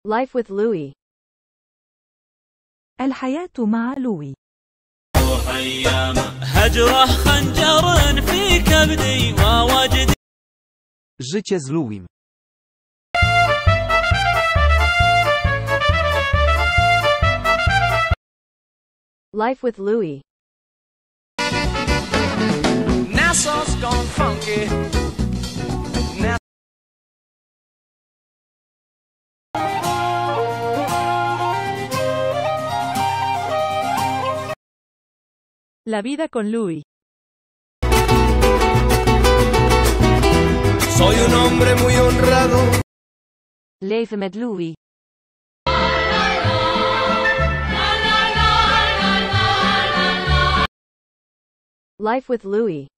Life with Louie. الحياة مع لوي. أيام هجره خنجر في كبدي ووجدي. Życie z Louiem. Life with Louie. Nassau's gone funky. La vida con Louie. Soy un hombre muy honrado. Leven met Louie. Life with Louie.